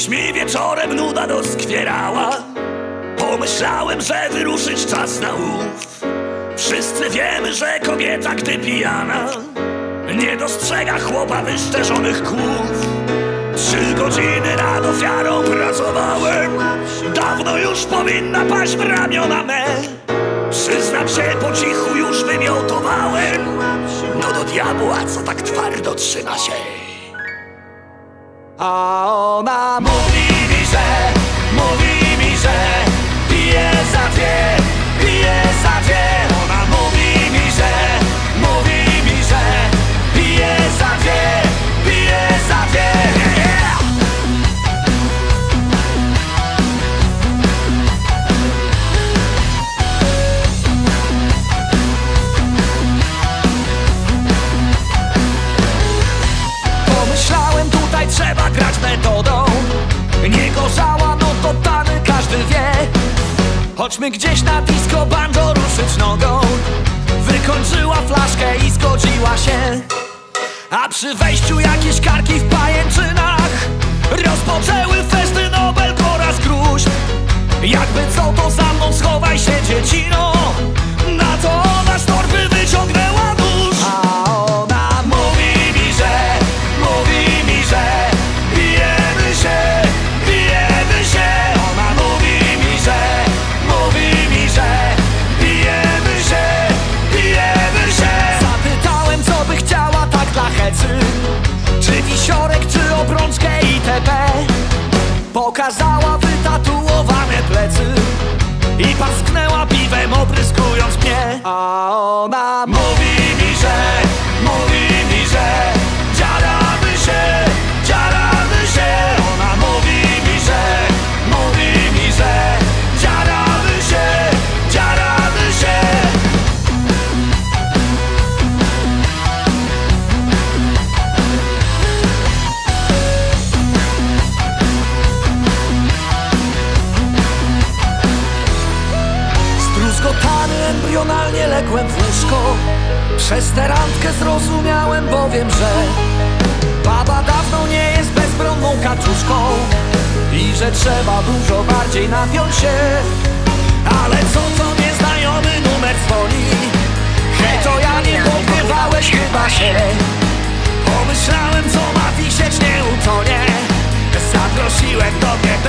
Dziś mi wieczorem nuda doskwierała. Pomyślałem, że wyruszyć czas na ów. Wszyscy wiemy, że kobieta, gdy pijana, nie dostrzega chłopa wyszczerzonych kłów. 3 godziny nad ofiarą pracowałem. Dawno już powinna paść w ramiona me. Przyznam się, po cichu już wymiotowałem. No do diabła, co tak twardo trzyma się. A ona mówi mi, że pije za dwie, pije za dwie. Ona mówi mi, że pije za dwie, pije za dwie. Pomyślałem, tutaj trzeba grać metodą. Nie gorzała, no to tany każdy wie. Chodźmy gdzieś na disco, banjo ruszyć nogą. Wykończyła flaszkę i zgodziła się. A przy wejściu jakieś karki w pajęczynach rozpoczęły festyn obelg oraz gruźb. Jakby co, to za mną schowaj się, dziecino. Na to ona z torby wyciągnęła nóż. A ona mówi mi, że bijemy się, bijemy się. Ona mówi mi, że bijemy się, bijemy się. Zapytałem, co by chciała tak dla hecy, czy wisiorek, czy obrączkę itp. Pokazała wytatuowane plecy i parsknęła piwem, opryskując mnie. A ona mówi mi, że dziaramy się, dziaramy się. Ona mówi mi, że dziaramy się, dziaramy się. Zdruzgotany embrionalnie ległem w łóżko. Przez tę randkę zrozumiałem bowiem, że baba dawno nie jest bezbronną kaczuszką i że trzeba dużo bardziej napiąć się. Ale co nieznajomy numer dzwoni? Hej, to ja, nie pogrywałeś chyba się. Pomyślałem, co ma wisieć, nie utonie. Zaprosiłem do mnie